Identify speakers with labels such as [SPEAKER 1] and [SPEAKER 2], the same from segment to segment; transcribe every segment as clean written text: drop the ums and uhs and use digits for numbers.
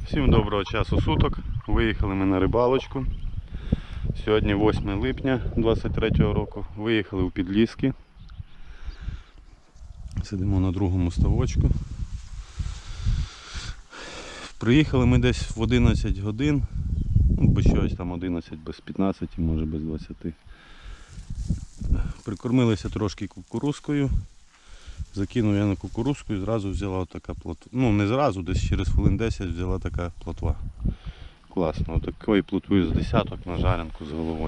[SPEAKER 1] Всім доброго часу суток. Виїхали ми на рибалочку. Сьогодні 8 липня 2023 року. Виїхали у Підліски. Сидимо на другому ставочку. Приїхали ми десь в 11 годин. Без чогось там 11, без 15, може без 20. Прикормилися трошки кукурузкою. Закинув я на кукурузку і зразу взяла така плотва. Ну не зразу, десь через хвилин 10 взяла така плотва. Класно, такої плотви з десяток на жарянку з головою.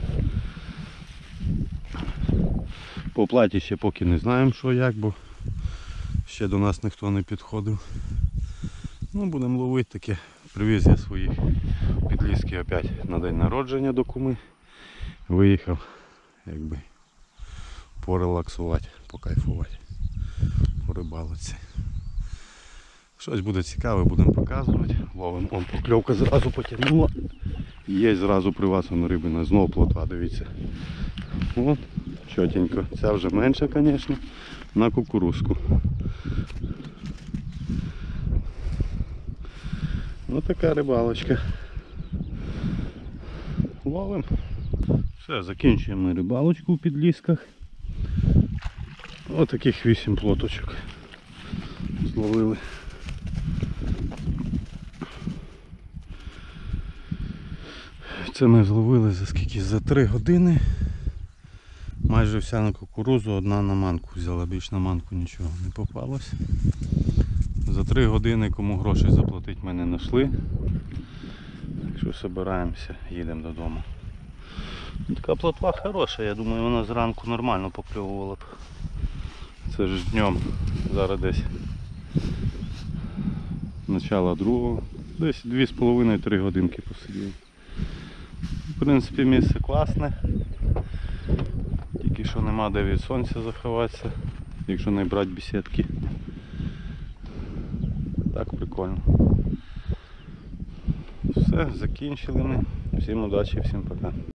[SPEAKER 1] По оплаті ще поки не знаємо що як, бо ще до нас ніхто не підходив. Ну будемо ловити таке. Привіз я своїх Підліски опять на день народження до куми. Виїхав якби порелаксувати, покайфувати. По рибалці. Щось буде цікаве, будемо показувати. Ловимо, он покльовка зразу потягнула. Є зразу при вас рибина, знову плотва, дивіться. От, чотенько. Ця вже менша, звісно, на кукурузку. Ось така рибалочка. Ловимо. Все, закінчуємо рибалочку у Підлісках. Ось таких 8 плоточок зловили. Це ми зловили за скільки? За 3 години. Майже вся на кукурузу, одна на манку взяла, більш на манку нічого не попалось. За 3 години кому грошей заплатити ми не знайшли. Так що збираємося, їдемо додому. Така плотва хороша, я думаю вона зранку нормально покльовувала б. Це ж днем, зараз десь начало другого, десь 2,5-3 годинки посидів. В принципі місце класне, тільки що нема де від сонця заховатися, якщо не брати бесідки. Так прикольно. Все, закінчили ми. Всім удачі, всім пока.